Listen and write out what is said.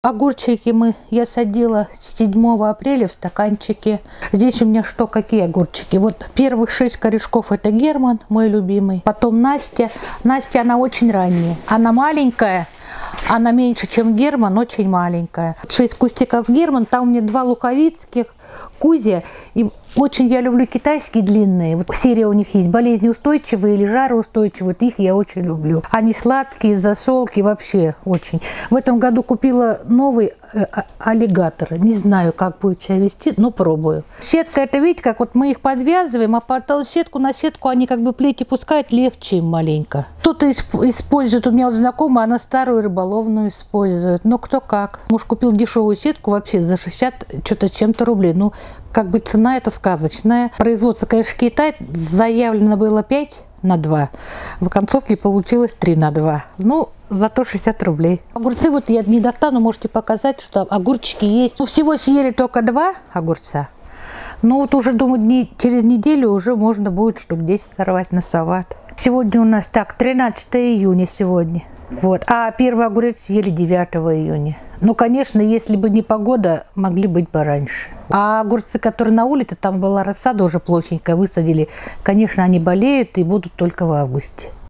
Огурчики я садила с 7 апреля в стаканчике. Здесь у меня что, какие огурчики? Вот первых 6 корешков это Герман, мой любимый. Потом Настя. Настя, она очень ранняя. Она маленькая. Она меньше, чем Герман, очень маленькая. 6 кустиков Герман, там у меня 2 луковицких, Кузя. И очень я люблю китайские длинные. Вот серия у них есть болезнеустойчивые или жароустойчивые. Вот их я очень люблю. Они сладкие, засолки, вообще очень. В этом году купила новый аллигатор. Не знаю, как будет себя вести, но пробую. Сетка, это видите, как вот мы их подвязываем, а потом сетку на сетку они как бы плети пускают, легче им маленько. Кто-то использует, у меня вот знакомая, она старую рыболовную использует. Но кто как. Муж купил дешевую сетку вообще за 60 что-то чем-то рублей. Ну, как бы цена это сказочная. Производство, конечно, Китай. Заявлено было 5/2. В концовке получилось 3/2. Ну, зато 60 рублей. Огурцы вот я не достану, можете показать, что огурчики есть. Ну, всего съели только 2 огурца. Ну, вот уже, думаю, через неделю уже можно будет штук 10 сорвать на салат. Сегодня у нас так, 13 июня сегодня. Вот. А первый огурец съели 9 июня. Ну, конечно, если бы не погода, могли быть пораньше. А огурцы, которые на улице, там была рассада уже плохенькая, высадили, конечно, они болеют и будут только в августе.